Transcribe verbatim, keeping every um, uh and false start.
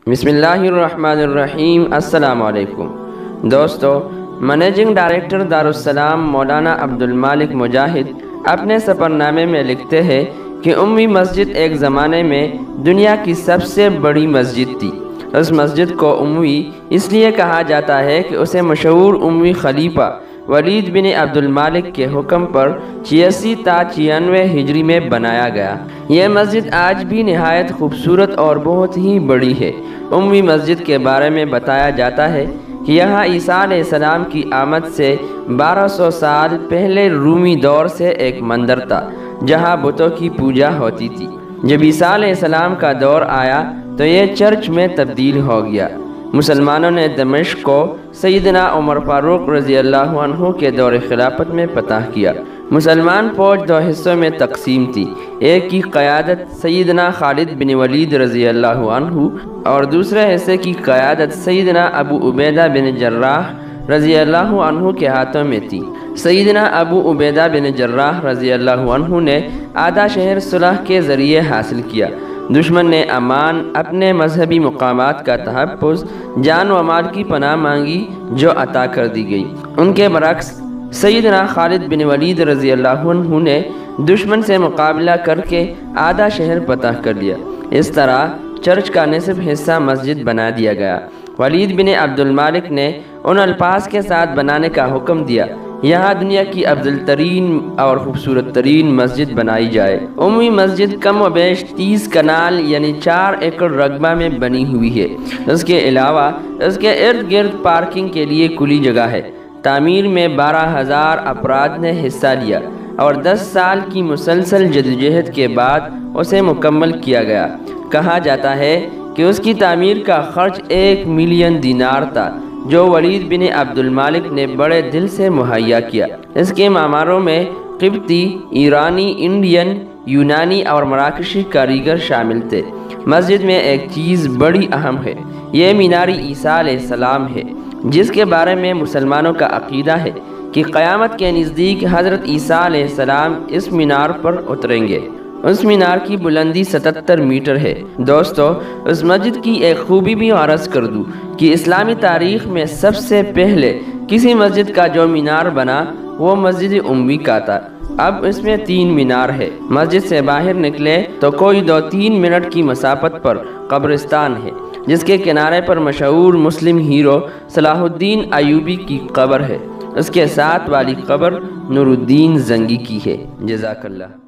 بسم اللہ الرحمن الرحیم۔ السلام علیکم دوستو، منیجنگ ڈائریکٹر دارالسلام مولانا عبدالمالک مجاہد اپنے سفر نامے میں لکھتے ہیں کہ امی مسجد ایک زمانے میں دنیا کی سب سے بڑی مسجد تھی۔ اس مسجد کو امی اس لیے کہا جاتا ہے کہ اسے مشہور امی خلیفہ ولید بن عبدالمالک کے حکم پر چھیاسی تا چھیانوے ہجری میں بنایا گیا۔ یہ مسجد آج بھی نہایت خوبصورت اور بہت ہی بڑی ہے۔ امی مسجد کے بارے میں بتایا جاتا ہے کہ یہاں عیسیٰ علیہ السلام کی آمد سے بارہ سو سال پہلے رومی دور سے ایک مندر تھا جہاں بتوں کی پوجا ہوتی تھی۔ جب عیسیٰ علیہ السلام کا دور آیا تو یہ چرچ میں تبدیل ہو گیا۔ مسلمانوں نے دمشق کو سیدنا عمر فاروق رضی اللہ عنہ کے دور خلافت میں فتح کیا۔ مسلمان فوج دو حصوں میں تقسیم تھی، ایک کی قیادت سیدنا خالد بن ولید رضی اللہ عنہ اور دوسرے حصے کی قیادت سیدنا ابو عبیدہ بن جراح رضی اللہ عنہ کے ہاتھوں میں تھی۔ سیدنا ابو عبیدہ بن جراح رضی اللہ عنہ نے آدھا شہر صلح کے ذریعے حاصل کیا۔ دشمن نے امان، اپنے مذہبی مقامات کا تحفظ، جان و مال کی پناہ مانگی جو عطا کر دی گئی۔ ان کے برعکس سیدنا خالد بن ولید رضی اللہ عنہ نے دشمن سے مقابلہ کر کے آدھا شہر فتح کر لیا۔ اس طرح چرچ کا نصف حصہ مسجد بنا دیا گیا۔ ولید بن عبدالمالک نے ان الفاظ کے ساتھ بنانے کا حکم دیا، یہاں دنیا کی افضل ترین اور خوبصورت ترین مسجد بنائی جائے۔ امی مسجد کم و بیش تیس کنال یعنی چار ایکڑ رقبہ میں بنی ہوئی ہے۔ اس کے علاوہ اس کے ارد گرد پارکنگ کے لیے کھلی جگہ ہے۔ تعمیر میں بارہ ہزار افراد نے حصہ لیا اور دس سال کی مسلسل جدوجہد کے بعد اسے مکمل کیا گیا۔ کہا جاتا ہے کہ اس کی تعمیر کا خرچ ایک ملین دینار تھا جو ولید بن عبدالمالک نے بڑے دل سے مہیا کیا۔ اس کے معماروں میں قبطی، ایرانی، انڈین، یونانی اور مراکشی کاریگر شامل تھے۔ مسجد میں ایک چیز بڑی اہم ہے، یہ مینار عیسیٰ علیہ السلام ہے، جس کے بارے میں مسلمانوں کا عقیدہ ہے کہ قیامت کے نزدیک حضرت عیسیٰ علیہ السلام اس مینار پر اتریں گے۔ اس مینار کی بلندی ستتر میٹر ہے۔ دوستو، اس مسجد کی ایک خوبی بھی عرض کر دوں کہ اسلامی تاریخ میں سب سے پہلے کسی مسجد کا جو مینار بنا وہ مسجد امی کا تھا۔ اب اس میں تین مینار ہے۔ مسجد سے باہر نکلے تو کوئی دو تین منٹ کی مسافت پر قبرستان ہے جس کے کنارے پر مشہور مسلم ہیرو صلاح الدین ایوبی کی قبر ہے۔ اس کے ساتھ والی قبر نور الدین زنگی کی ہے۔ جزاک اللہ۔